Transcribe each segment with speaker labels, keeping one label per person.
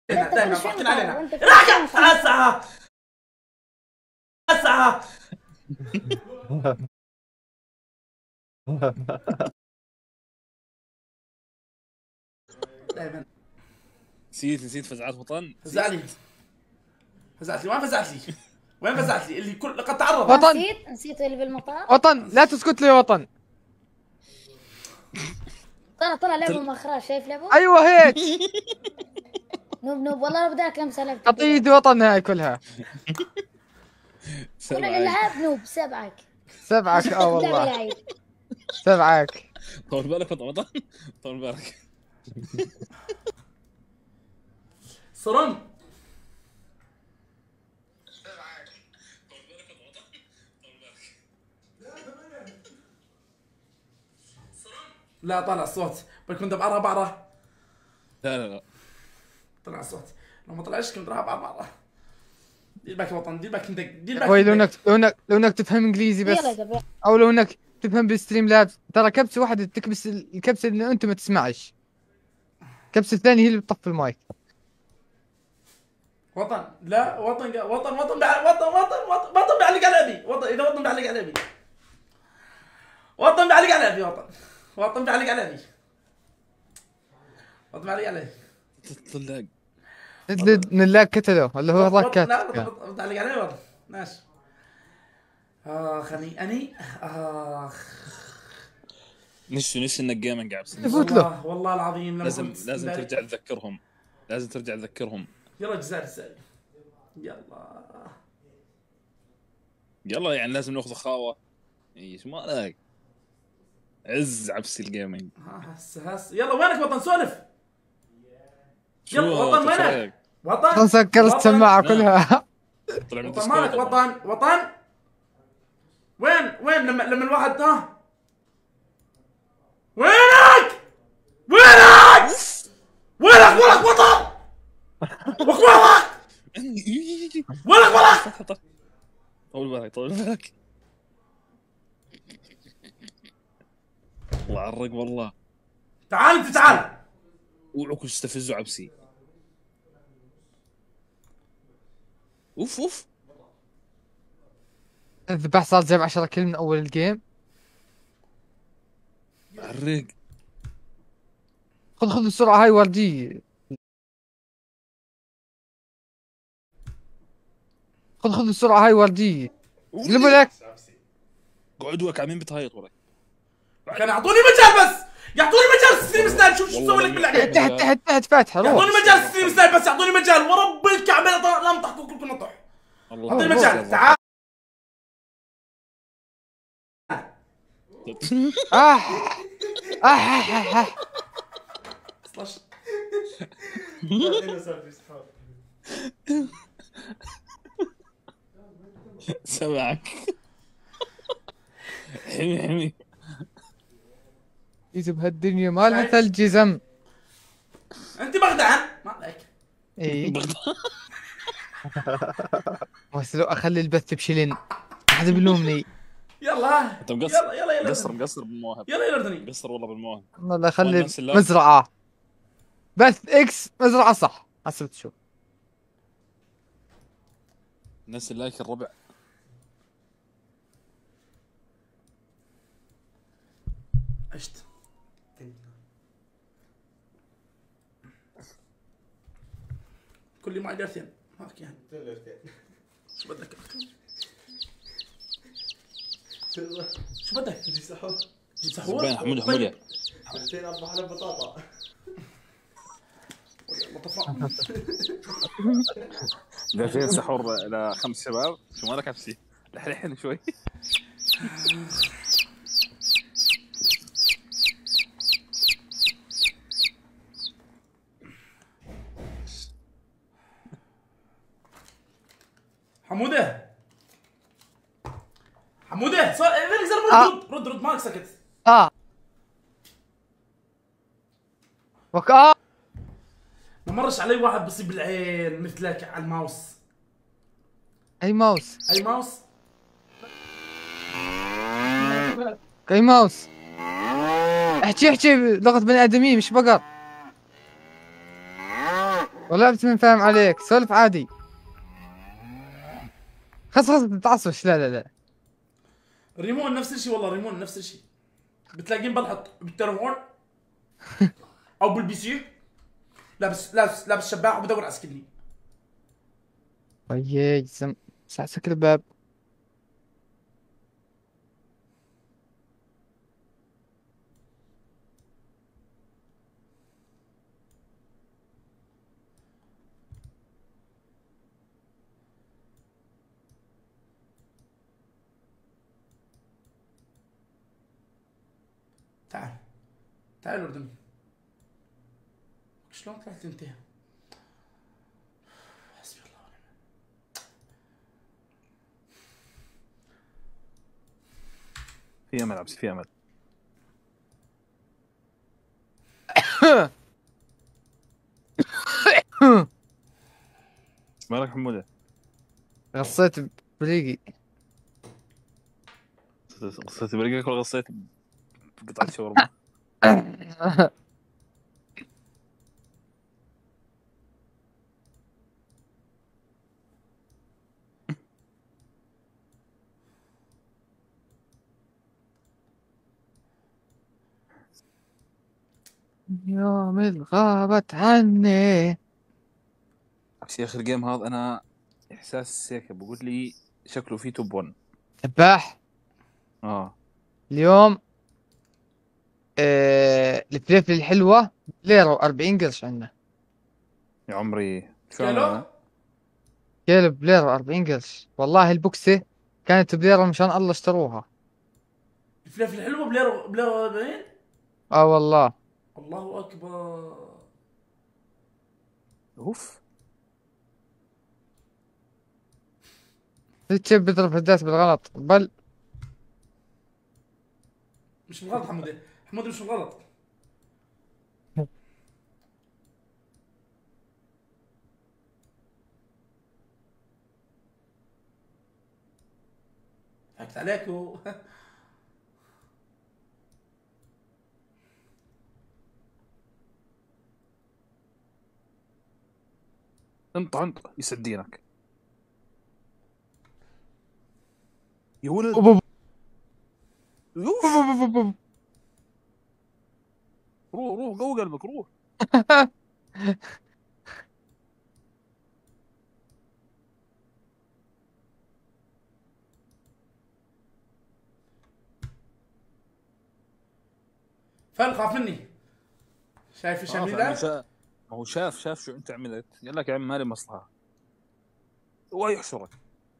Speaker 1: دائما ضحكين علينا. راجع اسعى اسعى. دائما
Speaker 2: نسيت فزعات وطن.
Speaker 1: فزع لي وين فزعت لي؟ وين فزعت لي اللي كل لقد تعرض؟
Speaker 3: وطن.
Speaker 4: نسيت اللي بالمطار.
Speaker 3: وطن لا تسكت لي وطن.
Speaker 4: طلع لعبه مخرج، شايف لعبه؟
Speaker 3: ايوه هيك.
Speaker 4: نوب والله بدك لمسه لعبه.
Speaker 3: قطيد وطن هاي كلها.
Speaker 4: كل الالعاب نوب.
Speaker 3: سبعك والله. سبعك.
Speaker 2: طول بالك وطن. طول بالك.
Speaker 1: صرم. لا طلع الصوت كنت بعرة.
Speaker 2: لا
Speaker 1: طلع الصوت. لو ما طلعش كنت راح بعرة. دير بالك يا وطن، دير بالك انت، دير بالك.
Speaker 3: وي لو انك تفهم انجليزي بس، او لو انك تفهم بالستريم لاب، ترى كبسه واحده تكبس الكبسه اللي انت ما تسمعش، الكبسه الثانيه هي اللي بتطفي المايك.
Speaker 1: وطن لا وطن بيعلق على ابي. وطن اذا وطن بيعلق على ابي. وطن بيعلق على ابي. وطن بيعلق على ابي. وطن بيعلق علي.
Speaker 2: طلق
Speaker 3: نلاق كتله ولا هو هذاك كات.
Speaker 1: لا بيعلق علي وطن. ماشي. اني
Speaker 2: نسي انك جيمنج عبس.
Speaker 3: فوت له
Speaker 1: والله العظيم.
Speaker 2: لازم ترجع تذكرهم.
Speaker 1: يلا جزائر.
Speaker 2: يلا يعني لازم ناخذ خاوه. ايش مالك؟ عز عبسي الجيمنج.
Speaker 1: هس يلا وينك وطن سولف. يلا وطن وينك؟ وطن
Speaker 3: سكرت السماعه كلها.
Speaker 2: طلع من
Speaker 1: وطن مالك وطن وين لما الواحد وينك وطن وينك
Speaker 2: طول بالك الله عرق والله.
Speaker 1: تعال
Speaker 2: اوعوا تستفزوا عبسي. اوف
Speaker 3: الذبح صار جاب 10 كيل من اول الجيم.
Speaker 2: عرق.
Speaker 3: خذ السرعه هاي ورديه. خذ السرعه هاي ورديه. قلبوا لك.
Speaker 2: قعدوا عمين بتهيط وراك.
Speaker 1: كان يعطوني مجال بس. يعطوني مجال ستريم سنايب. شوف شو اسوي لك باللعبه.
Speaker 3: تحت فاتحه.
Speaker 1: يعطوني مجال ستريم سنايب بس. يعطوني مجال ورب الكعبه لا انطحكم كلكم نطح. اعطوني مجال. تعال.
Speaker 2: سمعك. حمي
Speaker 3: إذا بهالدنيا ما لها ثلج يزم.
Speaker 1: انت بغدان مالك.
Speaker 3: ايه بس لو اخلي البث بشلن ما حدا بيلومني.
Speaker 1: يلا
Speaker 2: انت مقصر.
Speaker 1: يلا
Speaker 2: مقصر بالمواهب.
Speaker 1: يلا اردني.
Speaker 2: مقصر والله بالمواهب.
Speaker 3: والله اخلي مزرعه بث اكس مزرعه صح. هسه بتشوف
Speaker 2: الناس اللايك الربع.
Speaker 1: عشت كل معي ليرتين هاك يعني. شو بدك؟ شو بدك؟
Speaker 5: دي سحور.
Speaker 1: سحور؟
Speaker 2: حمودة
Speaker 5: ليرتين 4 حلب بطاطا.
Speaker 2: ليرتين سحور ل5 شباب. شو مالك عبسي؟ لحن شوي.
Speaker 1: حمودة صار رد مالك سكت. ما مرش علي واحد بصيب العين مثلك على الماوس.
Speaker 3: اي ماوس اي ماوس. احكي بلغة بني ادمين مش بقر. والله بس من فاهم عليك، سولف عادي. خلاص خلاص تتعصبش، لا لا لا.
Speaker 1: ريمون نفس الشيء والله، ريمون نفس الشيء. بتلاقين بلحط بالتليفون او بالبي سي، لابس شباك وبدور على سكني.
Speaker 3: طيب سكر الباب.
Speaker 1: تعال تعال اردني. شلون طلعت انت؟ حسبي الله ونعم.
Speaker 2: في امل عبسي، في امل. مالك حموده؟
Speaker 3: غصيت بريقي.
Speaker 2: غصيت بريقك ولا غصيت بقطعة شاورما؟
Speaker 3: يوم اللي غابت عني.
Speaker 2: عبسي اخر جيم هذا انا احساس هيك بقول لي شكله فيه توب 1.
Speaker 3: تباح اليوم. الفليفل الحلوة ليرة و40 قرش عندنا.
Speaker 2: يا عمري شو
Speaker 1: كيلو؟
Speaker 2: عمل؟
Speaker 3: كيلو بليرة و40 قرش، والله البوكسة كانت بليرة مشان الله اشتروها.
Speaker 1: الفلافل الحلوه بلا باين.
Speaker 3: اه والله.
Speaker 1: الله اكبر.
Speaker 2: اوف.
Speaker 3: الشيب بيضرب هداس بالغلط بل.
Speaker 1: مش بالغلط حمودي، حمودي مش بالغلط. حكت عليك
Speaker 2: انت يسد دينك يا ولد.
Speaker 3: أوب
Speaker 2: اوف.
Speaker 3: أوب أوب أوب.
Speaker 2: روح قوي قلبك روح.
Speaker 1: فال خاف مني. شايف ايش عملي
Speaker 2: فعلا
Speaker 1: لك؟
Speaker 2: ما هو شاف شو انت عملت، قال لك يا عم مالي مصلحه ويحشرك.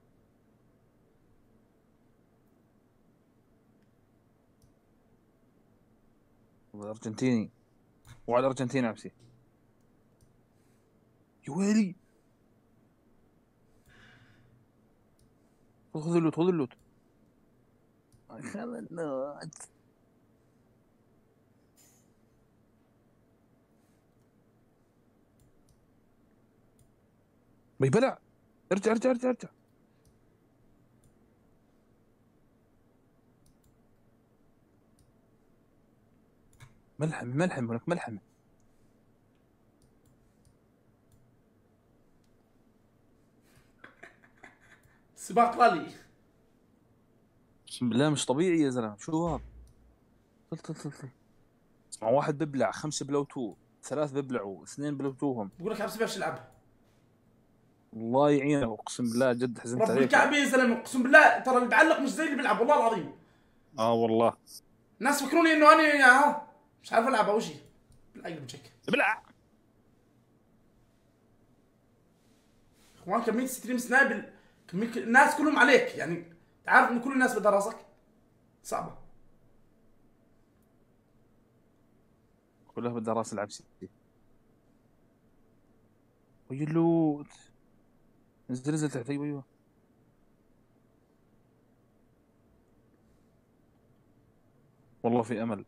Speaker 2: الارجنتيني وعلى الارجنتين عبسي يا ويلي. خذ اللوت خذ اللوت. بيبلع. ارجع ارجع ارجع ارجع. ملحم هناك ملحم.
Speaker 1: سباق رالي.
Speaker 2: اقسم بالله مش طبيعي يا زلمه، شو هذا؟ طل. اسمع، واحد ببلع 5 بلوتو، 3 ببلعوا، 2 بلوتوهم.
Speaker 1: بقول لك عبس بيش العب.
Speaker 2: الله يعينه، اقسم بالله جد حزنت
Speaker 1: رب
Speaker 2: عليك.
Speaker 1: الكعبه يا زلمه، اقسم بالله ترى اللي بعلق مش زي اللي بيلعب والله العظيم.
Speaker 2: والله
Speaker 1: الناس فكروني انه انا مش عارف العب او شيء. بالعقل بشكل.
Speaker 2: بلع.
Speaker 1: اخوان كمية ستريم سنايبل، كمية الناس كلهم عليك، يعني تعرف ان كل الناس بدها راسك. صعبة.
Speaker 2: كلها بدها راس العبسي. ويلوت نزل تحت. ايوه والله في امل.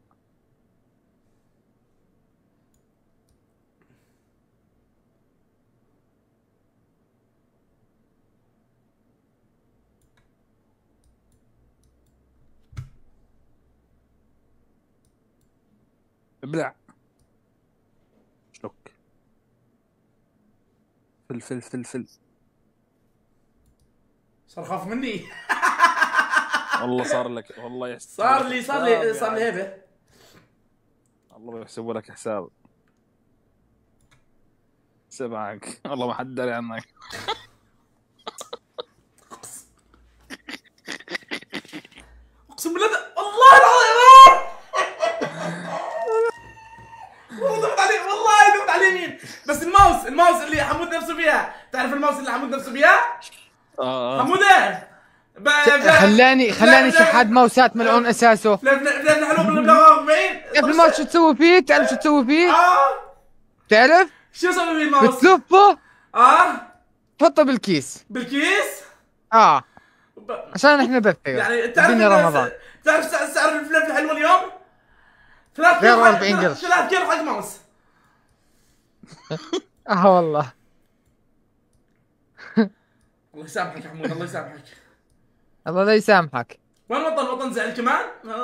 Speaker 2: ابلع. شلوك. فل
Speaker 1: صار خاف مني.
Speaker 2: والله صار لك، والله يحسب
Speaker 1: صار لي هيبه.
Speaker 2: الله يحسب لك حساب. سبعك والله ما حد داري عنك.
Speaker 1: اقسم بالله والله العظيم والله دمت على اليمين. بس الماوس اللي حمود نفسه فيها، تعرف الماوس اللي حمود نفسه فيها؟ حموده
Speaker 3: خلاني شحاد ماوسات ملعون اساسه.
Speaker 1: فلان حلو بالبلاغ
Speaker 3: تعرف الماوس شو تسوي فيه؟ تعرف شو تسوي فيه؟ تعرف؟
Speaker 1: شو اسوي فيه الماوس؟
Speaker 3: بتلفه تحطه بالكيس. عشان احنا بث
Speaker 1: يعني تعرف سعر الفلفل الحلوه اليوم؟
Speaker 3: 43 قرش.
Speaker 1: 3 كيلو حق ماوس.
Speaker 3: والله.
Speaker 1: الله يسامحك يا حمود، الله يسامحك.
Speaker 3: الله لا يسامحك.
Speaker 1: وين وطن زعل كمان؟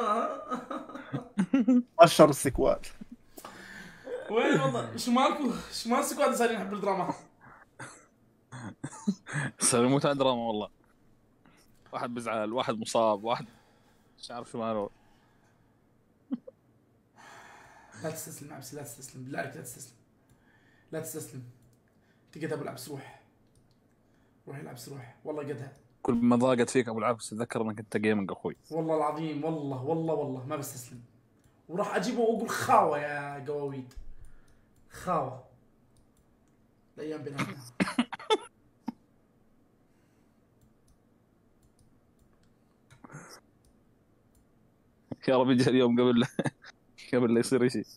Speaker 5: اشهر السكوات.
Speaker 1: وين وطن؟ شمال السكوات صايرين يحبوا الدراما.
Speaker 2: صار يموت على دراما والله. واحد بزعل، واحد مصاب، واحد مش عارف شو ماله.
Speaker 1: لا تستسلم يا عبسي، لا تستسلم بالله عليك، لا تستسلم. انت قد ابو العبس، روح العب روح، والله قدها.
Speaker 2: كل ما ضاقت فيك ابو العبس تذكر انك انت جيمنج اخوي.
Speaker 1: والله العظيم والله ما بستسلم. وراح اجيبه واقول خاوه يا قواويد، خاوه. الايام بيناتنا.
Speaker 2: يا رب يجي اليوم قبل لا يصير شيء.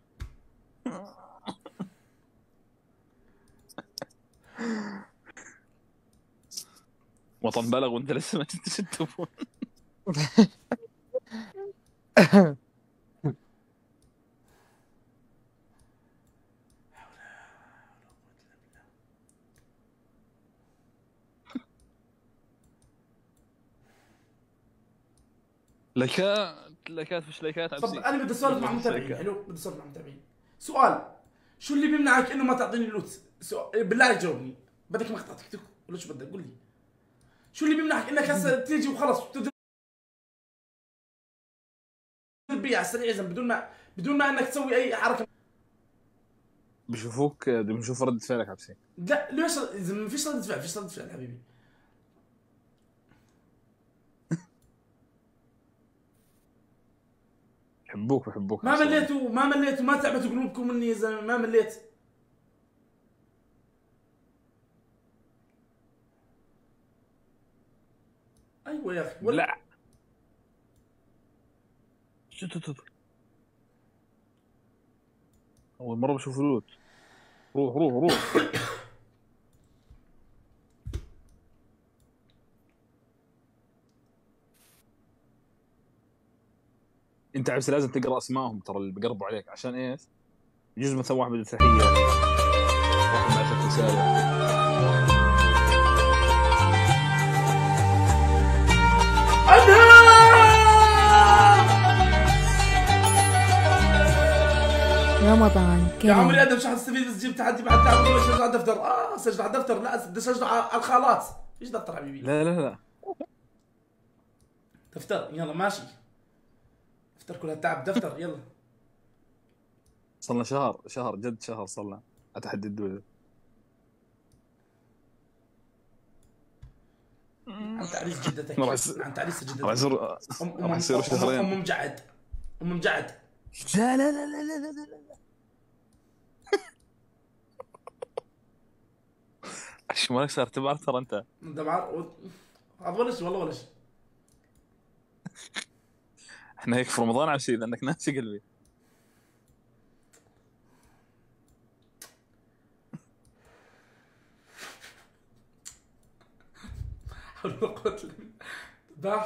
Speaker 2: وطن بلغ وانت لسه ما جبتش التليفون. لايكات فيش لايكات.
Speaker 1: طب انا بدي اسولف مع المتابعين. حلو، بدي اسولف مع المتابعين. سؤال، شو اللي بيمنعك انه ما تعطيني اللوت؟ بالله عليك جاوبني. بدك مقطع تيك توك ولا شو بدك؟ قول لي شو اللي بيمنعك انك هسه تيجي وخلص تبيع على السريع زين بدون ما انك تسوي اي حركه؟
Speaker 2: بشوفوك بنشوف ردة فعلك عبسي.
Speaker 1: لا ليش اذا ما فيش ردة فعل، فيش ردة فعل حبيبي.
Speaker 2: بحبوك
Speaker 1: ما مليتوا ما تعبتوا قلوبكم مني يا زلمه، ما مليت. ايوه يا اخي
Speaker 2: لا شو اول مره بشوف لوت. روح انت عبس لازم تقرا اسمائهم ترى اللي بيقربوا عليك. عشان ايش؟ يجوز مثلا واحد بده تحيه، واحد بعث لك رساله.
Speaker 6: رمضان كريم.
Speaker 1: يا عمري ادم شو حتستفيد اذا تجيب تحدي بعد تعب سجل على الدفتر؟ سجل على الدفتر. لا بدي اسجل على الخالات. ايش دفتر حبيبي؟
Speaker 2: لا
Speaker 1: دفتر. يلا ماشي، دفتر كل هالتعب دفتر. يلا
Speaker 2: صلنا شهر جد شهر صلنا اتحدي الدول.
Speaker 1: عن تعريس جدتك، عن تعريس جدتك.
Speaker 2: راح يصير شهرين.
Speaker 1: ام مجعد.
Speaker 2: لا ايش مالك صار تبعر ترى انت؟
Speaker 1: تبعر هذا ولا شيء والله ولا شيء.
Speaker 2: احنا هيك في رمضان عشي لانك ناسي قلبي.
Speaker 1: حول ولا قوة الا بالله.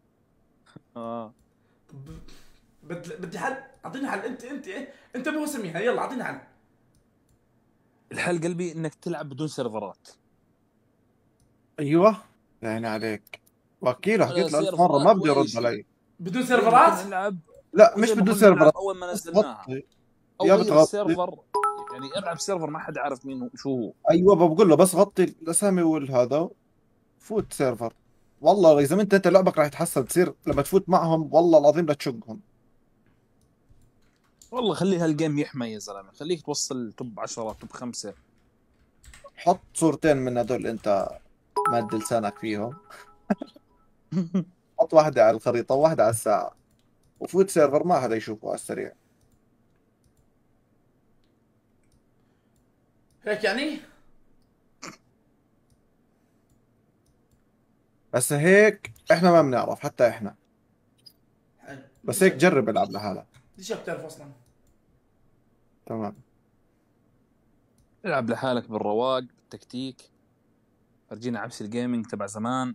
Speaker 1: بدي حل. اعطيني حل. انت ابو سميها. يلا اعطيني حل.
Speaker 2: الحل قلبي انك تلعب بدون سيرفرات.
Speaker 5: ايوه يعني عليك. واكيد حكيت له 1000 مره ما بدي يرد علي.
Speaker 1: بدون سيرفرات؟
Speaker 5: لا مش بدون سيرفرات.
Speaker 2: اول ما نزلناها
Speaker 5: يا بتغطي
Speaker 2: السيرفر يعني العب سيرفر ما حد عارف مين شو هو.
Speaker 5: ايوه بقول له بس غطي الاسامي والهذا، فوت سيرفر. والله اذا انت لعبك راح يتحسن، تصير لما تفوت معهم والله العظيم لا تشقهم.
Speaker 2: والله خلي هالجيم يحمى يا زلمه، خليك توصل توب 10 توب 5.
Speaker 5: حط صورتين من هذول انت مد لسانك فيهم. حط واحدة على الخريطة وواحدة على الساعة، وفوت سيرفر ما حدا يشوفه على السريع.
Speaker 1: هيك يعني.
Speaker 5: بس هيك احنا ما بنعرف حتى احنا،
Speaker 1: حلو.
Speaker 5: بس هيك جرب العب لحالك.
Speaker 1: ليش بتعرف اصلا؟
Speaker 5: تمام.
Speaker 2: العب لحالك بالرواق بالتكتيك، فرجينا عبس الجيمنج تبع زمان.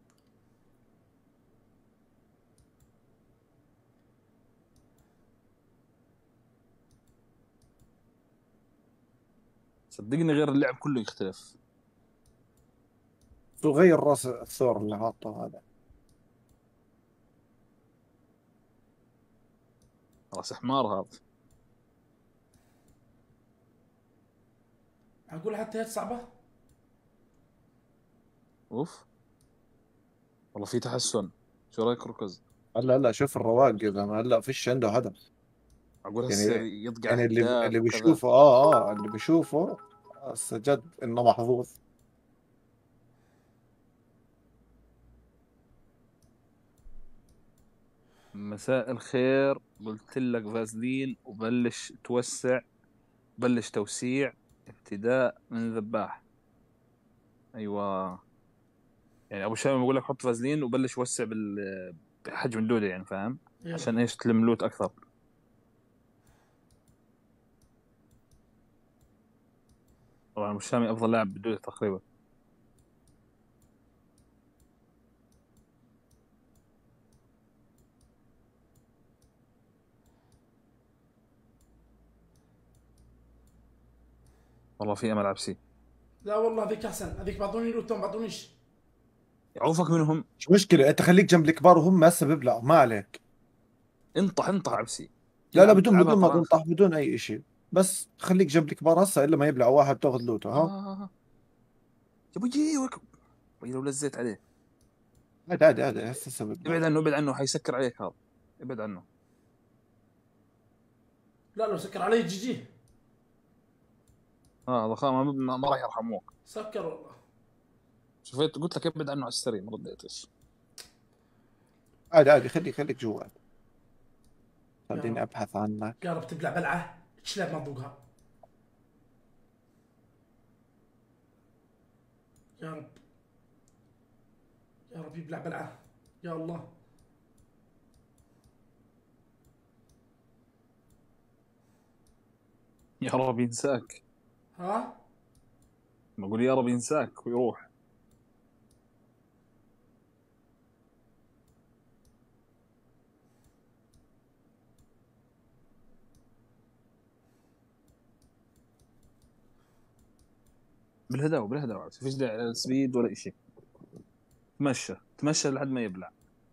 Speaker 2: صدقني غير اللعب كله يختلف.
Speaker 5: شو غير راس الثور اللي حاطه هذا؟
Speaker 2: راس حمار هذا.
Speaker 1: اقول حتى هي صعبه.
Speaker 2: اوف والله في تحسن. شو رايك ركز؟
Speaker 5: هلا شوف الرواق يا زلمه، هلا فيش عنده هدف.
Speaker 2: اقول هسه
Speaker 5: يعني
Speaker 2: يطقع
Speaker 5: يعني اللي
Speaker 2: اهداف وكذا.
Speaker 5: بيشوفه اللي بيشوفه هسه جد انه محظوظ.
Speaker 2: مساء الخير، قلت لك فازلين وبلش توسع، بلش توسيع ابتداء من ذباح. ايوه يعني ابو شامي بقول لك حط فازلين وبلش وسع بحجم الدوده يعني، فاهم؟
Speaker 1: يلا.
Speaker 2: عشان ايش تلم لوت اكثر. طبعا ابو شامي افضل لاعب بالدوده تقريبا. والله في امل عبسي.
Speaker 1: لا والله هذيك احسن، هذيك بعطوني لوتهم بعطونيش.
Speaker 2: يعوفك منهم.
Speaker 5: مش مشكله، انت خليك جنب الكبار وهم هسه بيبلعوا ما عليك.
Speaker 2: انطح عبسي.
Speaker 5: لا
Speaker 2: العب
Speaker 5: بدون
Speaker 2: العبها
Speaker 5: ما
Speaker 2: طرنخ.
Speaker 5: تنطح بدون اي شيء، بس خليك جنب الكبار هسه الا ما يبلع واحد تاخذ لوته ها.
Speaker 2: يا ابو جي لو لزيت عليه.
Speaker 5: عادي هسه بيبلع.
Speaker 2: ابعد عنه حيسكر عليك هذا. ابعد عنه.
Speaker 1: لا لو سكر علي جي جي.
Speaker 2: هذا خلاص ما راح يرحموك.
Speaker 1: سكر والله.
Speaker 2: شفت قلت لك ابعد عنه على السريع ما رديتش.
Speaker 5: عادي خليك جوا. خليني
Speaker 1: يا
Speaker 5: ابحث عنك.
Speaker 1: يا رب تبلع بلعه شلاب ما تذوقها. يا رب يا رب يبلع بلعه يا الله.
Speaker 2: يا رب ينساك.
Speaker 1: ها
Speaker 2: بقول يا رب ينساك ويروح. بالهداوة فيش داعي لا سبيد ولا شيء. تمشى لحد ما يبلع.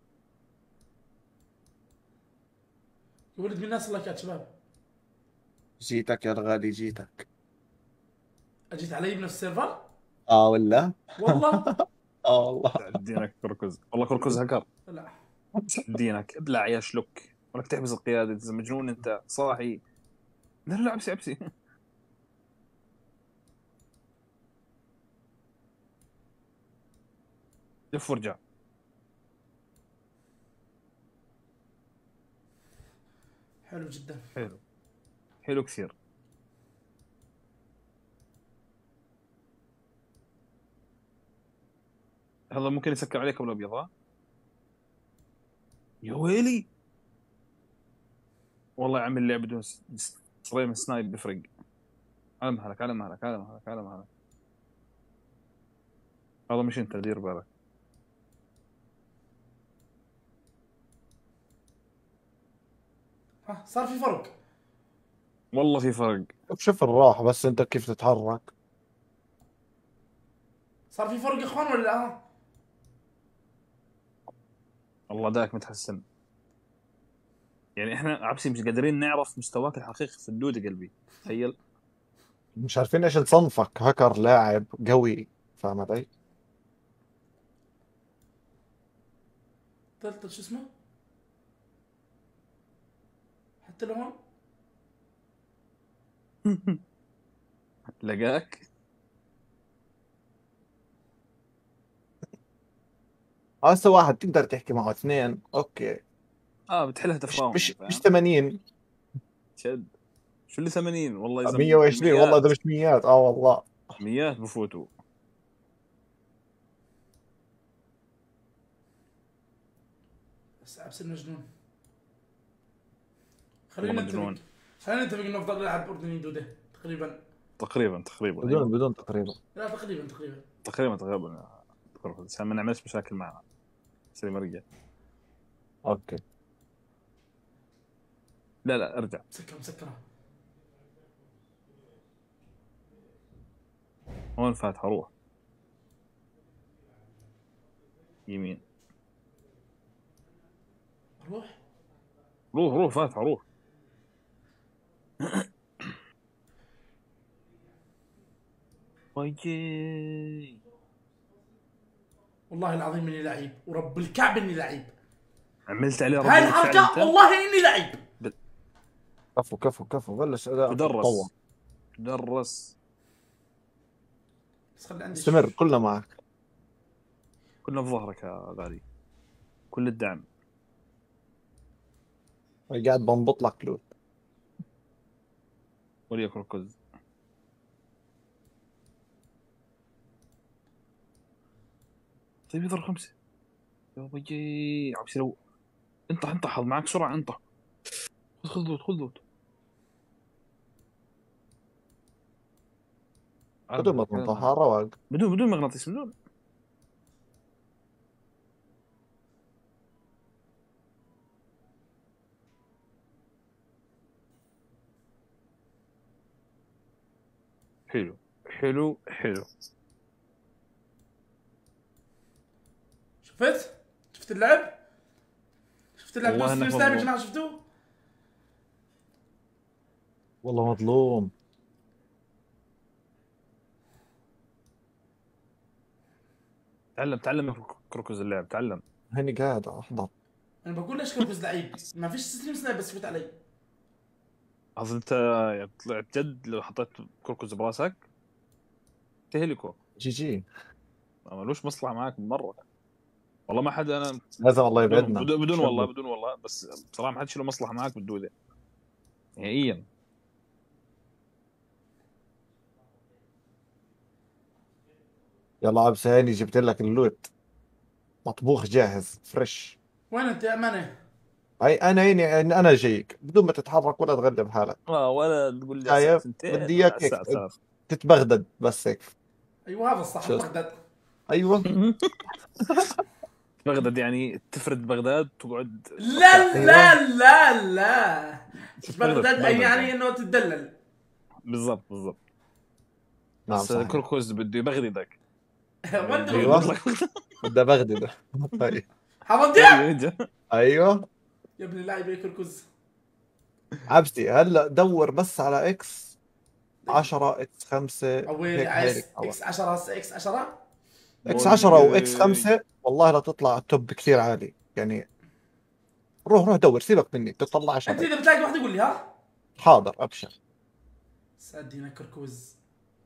Speaker 1: ولد من الناس الله يا شباب.
Speaker 5: جيتك يا الغالي جيتك.
Speaker 1: اجيت علي بنفس السيرفر.
Speaker 5: ولا
Speaker 1: والله.
Speaker 5: والله.
Speaker 2: دينك كركز، والله كركز هكر.
Speaker 1: لا
Speaker 2: دينك ابلع يا شلك، ولك تحبس القيادة. انت مجنون انت صاحي. لا عبسي. لف وارجع.
Speaker 1: حلو جدا.
Speaker 2: حلو كثير. هذا ممكن يسكر عليك ابو الابيض. ها يا ويلي والله يا عمي اللعب بدون صريم سنايب بفرق. على مهلك. هذا مش انت، دير بالك.
Speaker 1: ها صار في فرق.
Speaker 2: والله في فرق.
Speaker 5: شوف الراحة بس انت كيف تتحرك.
Speaker 1: صار في فرق يا اخوان ولا لا؟
Speaker 2: والله داك متحسن. يعني احنا عبسي مش قادرين نعرف مستواك الحقيقي في الدودة قلبي. تخيل.
Speaker 5: مش عارفين ايش نصنفك، هاكر لاعب قوي، فاهم علي؟
Speaker 1: طلت شو اسمه؟ حتى لو هون
Speaker 2: لقاك.
Speaker 5: هسه واحد تقدر تحكي معه، اثنين اوكي.
Speaker 2: بتحلها
Speaker 5: مش
Speaker 2: تفاهم
Speaker 5: مش
Speaker 2: يعني،
Speaker 5: مش
Speaker 2: فاهم.
Speaker 5: 80.
Speaker 2: شد. شو اللي 80 والله، اذا
Speaker 5: 120 والله، اذا
Speaker 2: بالميات.
Speaker 5: مش ميات اه والله.
Speaker 2: ميات بفوتوا.
Speaker 1: بس عبس المجنون.
Speaker 2: والله
Speaker 1: خلينا نتفق.
Speaker 2: مجنون.
Speaker 1: خلينا نتفق انه افضل لاعب اردني دوده تقريبا.
Speaker 2: تقريبا
Speaker 5: بدون
Speaker 2: ايوه.
Speaker 5: بدون تقريبا.
Speaker 1: لا تقريبا.
Speaker 2: تقريبا عشان ما نعملش مشاكل معنا. سليم رجع.
Speaker 5: اوكي.
Speaker 2: لا ارجع.
Speaker 1: مسكره.
Speaker 2: هون فاتحه، روح يمين. روح فاتحه، روح. ويجي.
Speaker 1: والله العظيم اني لعيب، ورب الكعب اني لعيب.
Speaker 2: عملت عليه رد
Speaker 1: هاي
Speaker 2: الفعل
Speaker 1: الحركه
Speaker 2: انت.
Speaker 1: والله اني لعيب.
Speaker 5: كفو بلش اداء تطور.
Speaker 2: تدرس.
Speaker 1: بس خلي عندي
Speaker 5: استمر، كلنا معك.
Speaker 2: كلنا في ظهرك يا غالي، كل الدعم.
Speaker 5: قاعد بنبط لك لوت.
Speaker 2: وليك ركز. طيب يضرب 5. يا بيجي عم يصير. انطح معك سرعة، انطح. خذ لوت.
Speaker 5: بدون ما تنطح رواق.
Speaker 2: بدون مغناطيس، بدون. حلو.
Speaker 1: شفت اللعب
Speaker 2: والله انك
Speaker 1: دوس يا
Speaker 2: مظلوم.
Speaker 1: جماعه، شفتوه؟
Speaker 5: والله مظلوم.
Speaker 2: تعلم كركز اللعب، تعلم.
Speaker 5: هني قاعد احضر.
Speaker 1: انا بقول ليش كركز لعيب، ما فيش ستريم سنايب بس يفوت علي.
Speaker 2: اصل انت طلعت جد، لو حطيت كركز براسك تهلكه.
Speaker 5: جي
Speaker 2: ما ملوش مصلحة معك بالمرة. والله ما حدا، انا
Speaker 5: لازم الله يبعدنا.
Speaker 2: بدون والله بس بصراحة ما حدش له مصلحة معك بالدودة نهائيا.
Speaker 5: يلا عبس، هاني جبت لك اللوت مطبوخ جاهز فريش.
Speaker 1: وين انت يا امانه؟
Speaker 5: اي انا هيني، انا جايك بدون ما تتحرك ولا تغلب حالك.
Speaker 2: ولا تقول لي الساعة
Speaker 5: شايف؟
Speaker 2: 2
Speaker 5: بدي
Speaker 2: ولا
Speaker 5: اياك هيك
Speaker 2: الساعة 3.
Speaker 5: تتبغدد بس هيك.
Speaker 1: ايوه هذا الصح،
Speaker 5: شو؟
Speaker 1: بغداد.
Speaker 5: ايوه.
Speaker 2: بغداد يعني تفرد بغداد تقعد.
Speaker 1: لا بغداد
Speaker 2: بغداد
Speaker 1: يعني انه تتدلل.
Speaker 2: بالضبط.
Speaker 5: نعم
Speaker 2: بس
Speaker 5: صحيح.
Speaker 2: كركوز بده يبغدك.
Speaker 5: ايوه بدي ابغدد.
Speaker 1: حمدي
Speaker 5: ايوه.
Speaker 1: يا ابن اللعيبه كركز.
Speaker 5: عبسي هلا دور بس على اكس 10 اكس 5
Speaker 1: اويلي
Speaker 5: هيك
Speaker 1: عايز
Speaker 5: هيك.
Speaker 1: اكس 10 هسه اكس 10.
Speaker 5: اكس 10 واكس 5 والله لا تطلع التوب كثير عالي يعني. روح دور، سيبك مني تطلعش
Speaker 1: انت
Speaker 5: علي.
Speaker 1: اذا بتلاقي واحد يقول لي ها.
Speaker 5: حاضر ابشر.
Speaker 1: سادينا كركوز.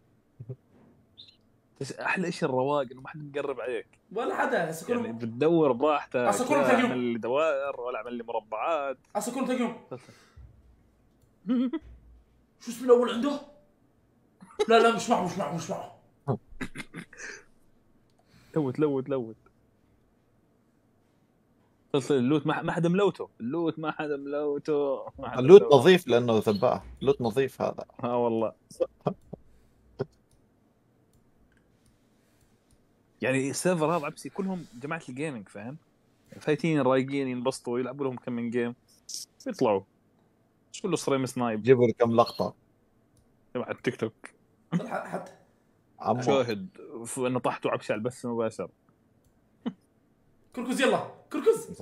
Speaker 2: احلى شيء الرواق انه ما حد مقرب عليك
Speaker 1: ولا حدا هسه
Speaker 2: يعني بتدور براحتك.
Speaker 1: هسه كله
Speaker 2: لا
Speaker 1: تلاقيهم.
Speaker 2: اعمل لي دوائر ولا اعمل لي مربعات.
Speaker 1: هسه كله تلاقيهم. شو اسم الاول عنده؟ لا مش معه.
Speaker 2: لوت. اللوت ما حدا ملوته.
Speaker 5: اللوت نظيف لانه ذباح، لوت نظيف هذا.
Speaker 2: والله. يعني السيرفر هذا عبسي كلهم جماعة الجيمنج، فاهم؟ فايتين رايقين ينبسطوا يلعبوا لهم كم من جيم يطلعوا. مش كله صريم سنايب.
Speaker 5: جيبوا لي كم لقطة
Speaker 2: تبع التيك توك.
Speaker 1: حتى
Speaker 5: عمو.
Speaker 2: شاهد انه طحتوا عبسي على البث المباشر.
Speaker 1: كركز يلا كركز.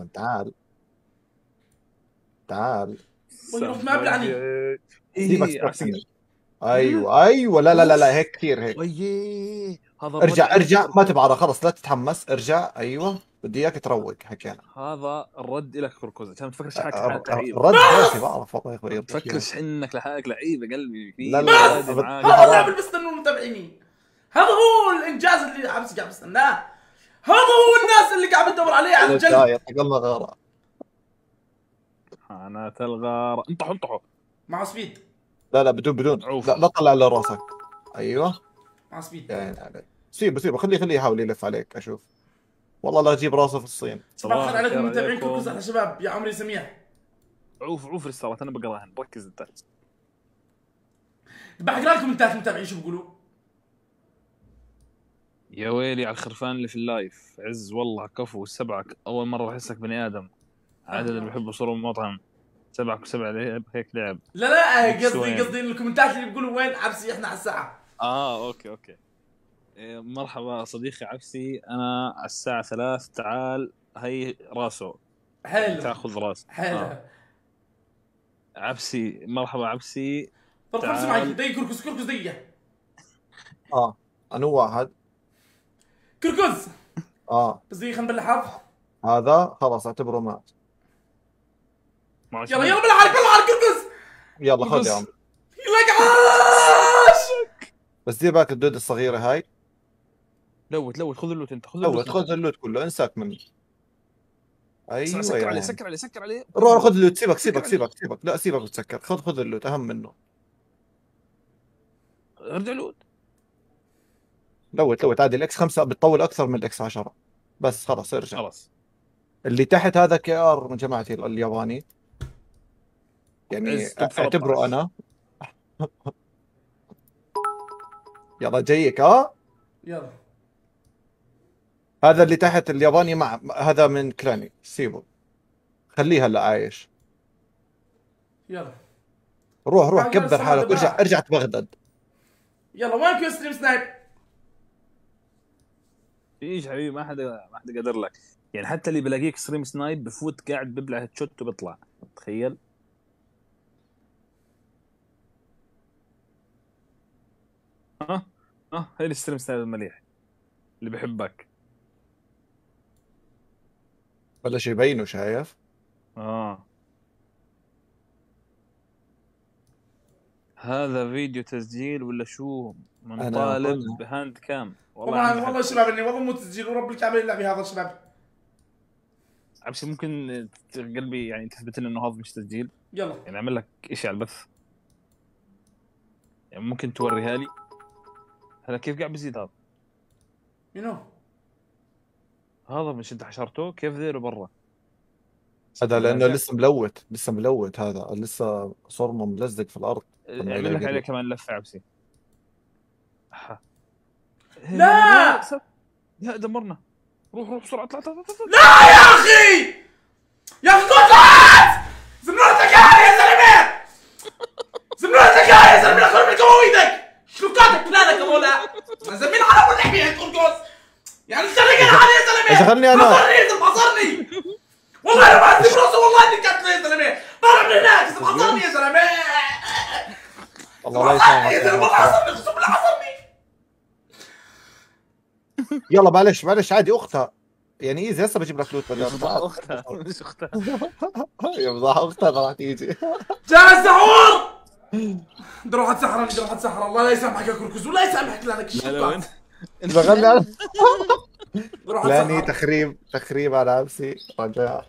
Speaker 5: تعال
Speaker 1: ويروح ما بلعني.
Speaker 5: سيبك ايوه لا هيك كثير هيك.
Speaker 2: وييه هذا
Speaker 5: ارجع ما تبعرى خلص لا تتحمس، ارجع. ايوه بدي اياك تروق حكينا.
Speaker 2: هذا الرد لك كركوز عشان تفكرش حالك لعيب.
Speaker 5: الرد راسي بعرف والله يا اخوي.
Speaker 2: تفكرش انك لحالك لعيب يا قلبي.
Speaker 5: لا لا
Speaker 1: هذا اللاعب اللي بستنوا المتابعين، هذا هو الانجاز اللي عبس قاعد بستناه، هذا هو الناس اللي قاعد بتدور عليه على الجلد.
Speaker 5: يعطيك الله غاره.
Speaker 2: انا تلغى انطحوا
Speaker 1: مع سبيد.
Speaker 5: لا بدون لا طلع على راسك. ايوه
Speaker 1: مع سبيد.
Speaker 5: يعني سيبه خليه يحاول يلف عليك. اشوف والله لا اجيب راسه في الصين.
Speaker 1: صباح الخير عليكم المتابعين كلكم. احلى شباب يا عمري سميح.
Speaker 2: عوف رسالات انا بقراهن. ركز انت.
Speaker 1: بقرا لكم انتات المتابعين شو بيقولوا.
Speaker 2: يا ويلي على الخرفان اللي في اللايف. عز والله كفو سبعك اول مره احسك بني ادم. عدد اللي بيحبوا صوروا مطعم سبعك وسبع هيك لعب.
Speaker 1: لا قصدي الكومنتات اللي بيقولوا وين عبسي احنا على الساعه.
Speaker 2: اوكي مرحبا صديقي عبسي انا على الساعه 3 تعال. هي راسه
Speaker 1: حلو
Speaker 2: تاخذ راس
Speaker 1: حلو.
Speaker 2: عبسي مرحبا عبسي.
Speaker 1: طب خلص معي دقيقه. كركز دقيقه.
Speaker 5: انو واحد
Speaker 1: كركز. بس دقيقه خلينا نبلح.
Speaker 5: هذا خلاص اعتبره مات.
Speaker 1: يلا بلح كركز.
Speaker 5: يلا خذ يا عم.
Speaker 1: يلا عاش.
Speaker 5: بس دي باك الدود الصغيره هاي.
Speaker 2: لوت خذ اللوت انت.
Speaker 5: خذ اللوت كله انساك مني. ايوه
Speaker 2: سكر عليه
Speaker 5: روح خذ اللوت. سيبك لا سيبك وتسكر. خذ اللوت اهم منه.
Speaker 2: ارجع لوت.
Speaker 5: لوت عادي. الاكس 5 بتطول اكثر من الاكس 10 بس خلاص ارجع.
Speaker 2: خلاص
Speaker 5: اللي تحت هذا كي ار من جماعتي الياباني يعني اعتبره انا. يلا جايك.
Speaker 1: يلا
Speaker 5: هذا اللي تحت الياباني مع هذا من كلاني. سيبه خليه هلا عايش.
Speaker 1: يلا
Speaker 5: روح كبر حالك. ارجع تبغدد.
Speaker 1: يلا وينك يا ستريم سنايب؟
Speaker 2: ايش حبيبي ما حدا قادر لك يعني. حتى اللي بلاقيك ستريم سنايب بفوت قاعد ببلع هيدشوت وبيطلع. تخيل. هاي الستريم سنايب المليح اللي بحبك.
Speaker 5: بلش يبينه شايف.
Speaker 2: هذا فيديو تسجيل ولا شو؟ من طالب بهاند كام.
Speaker 1: والله شباب اني والله مو تسجيل ورب الكعبه اللعبي هذا الشباب.
Speaker 2: عبسي ممكن قلبي يعني تثبت لنا انه هذا مش تسجيل.
Speaker 1: يلا
Speaker 2: يعني اعمل لك شيء على البث يعني ممكن توريها لي. هلا كيف قاعد بزيد هذا؟
Speaker 1: منو؟
Speaker 2: هذا مش انت حشرته؟ كيف ذيله برا؟
Speaker 5: هذا لانه لسه ملوت هذا لسه صرمه ملزق في الارض.
Speaker 2: اعمل لك عليه كمان لفه عبسي.
Speaker 1: لا
Speaker 2: دمرنا. روح بسرعه اطلع.
Speaker 1: لا يا اخي طلعت. زمرتك يا زلمه. خرب لك ايدك. شلوكاتك فلانك يا مولا. زمين على ولا حبيبي ترقص يعني سرقني علي يا زلمه.
Speaker 5: خلني انا
Speaker 1: حصرني والله انا ما عندي براسه. والله اني قتله يا زلمه. طلع من هناك حصرني يا زلمه.
Speaker 5: الله لا يسامحك يا زلمه.
Speaker 1: اقسم بالله حصرني.
Speaker 5: يلا معلش عادي. اختها يعني ايزي. هسه بجيب لك لوت بدل
Speaker 2: اختها مش اختها.
Speaker 5: يا مزاح اختها راح تيجي.
Speaker 1: جاهز سحور. نروح اتسحر. الله لا يسامحك يا كركز ولا يسامحك لانك الشيطان.
Speaker 5: بغني لاني تخريب على عبسي. رجاء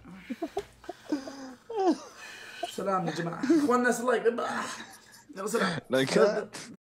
Speaker 1: سلام يا جماعه اخواننا. اللايك يلا سلام.